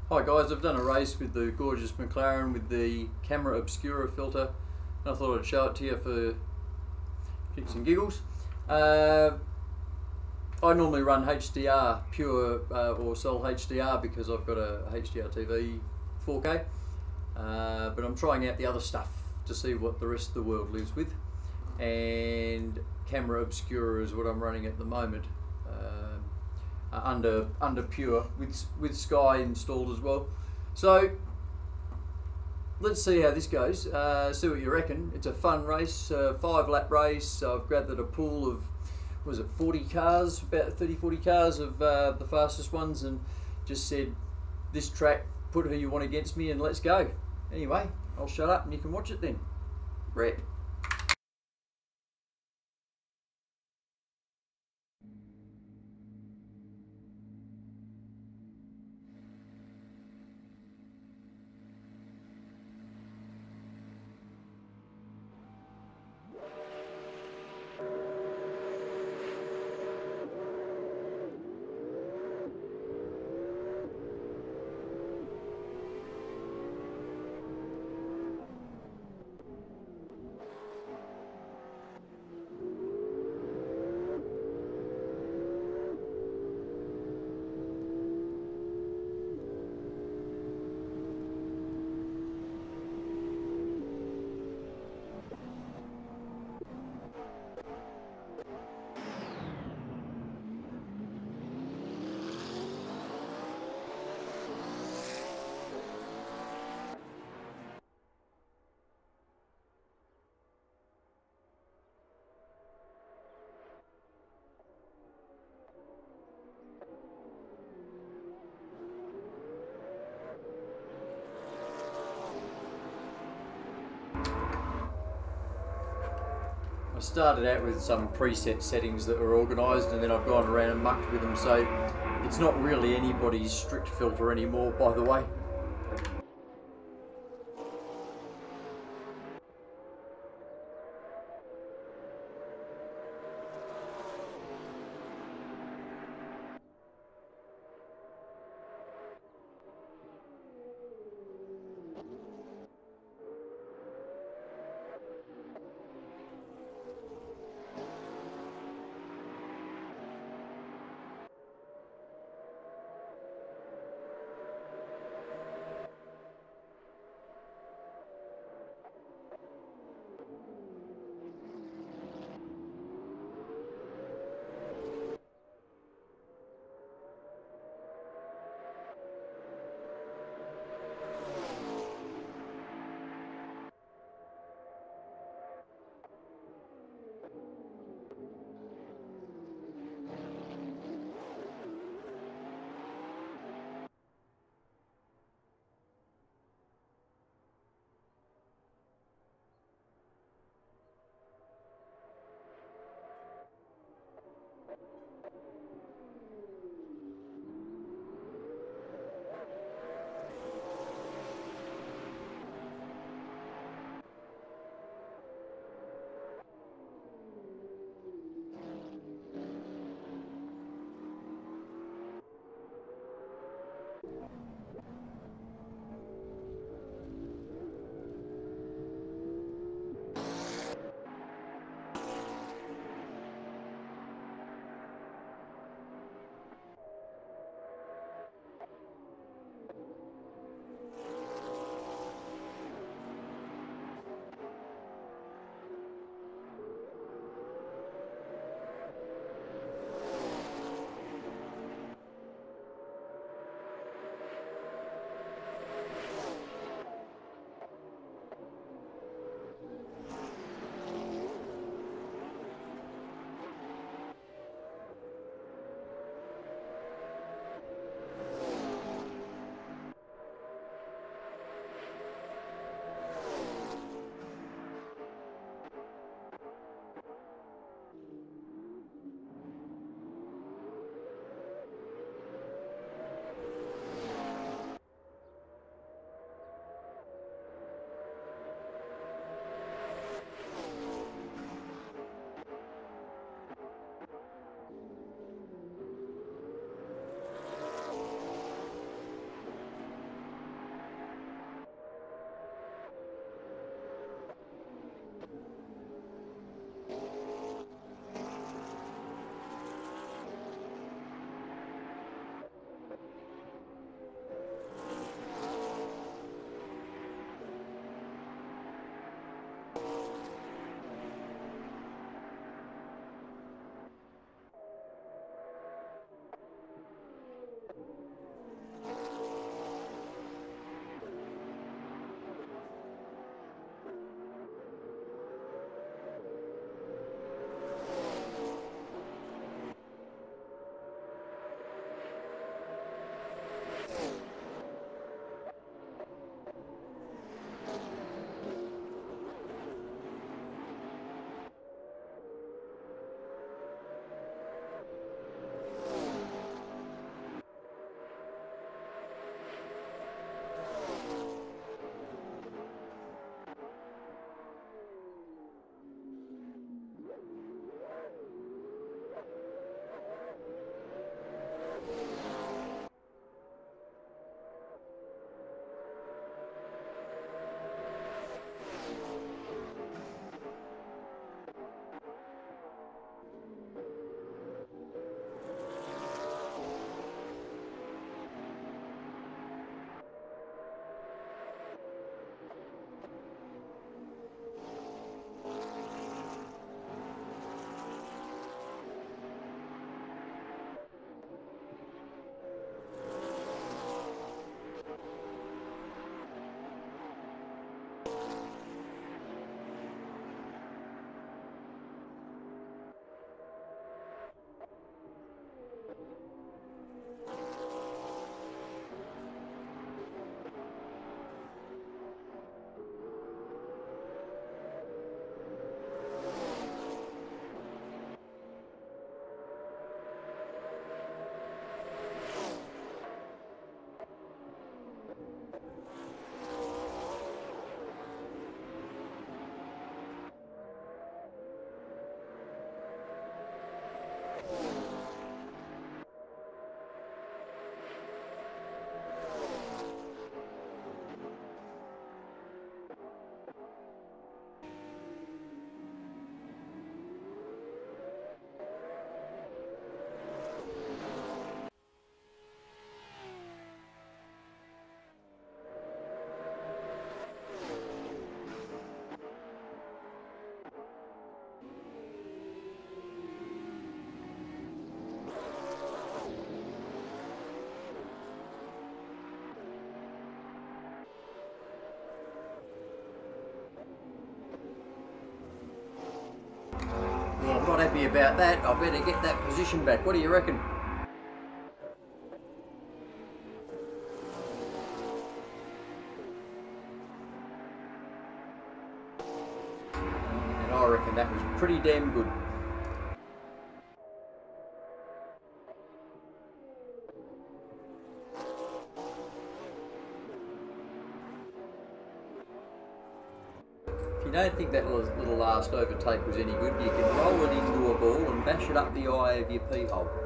Hi guys, I've done a race with the gorgeous McLaren with the camera obscura filter, and I thought I'd show it to you for kicks and giggles. I normally run HDR pure or Sol HDR because I've got a HDR TV 4K, but I'm trying out the other stuff to see what the rest of the world lives with, and camera obscura is what I'm running at the moment. Under pure with Sky installed as well. So let's see how this goes. See what you reckon. It's a fun race, 5-lap race. So I've gathered a pool of, was it 40 cars, about 30-40 cars of the fastest ones, and just said, this track, put who you want against me and let's go. Anyway, I'll shut up and you can watch it then. Rip. I started out with some preset settings that were organised, and then I've gone around and mucked with them, so it's not really anybody's strict filter anymore, by the way. happy about that. I better get that position back. What do you reckon? And I reckon that was pretty damn good. If you don't think that little last overtake was any good, you can roll it into a ball and bash it up the eye of your pea hole.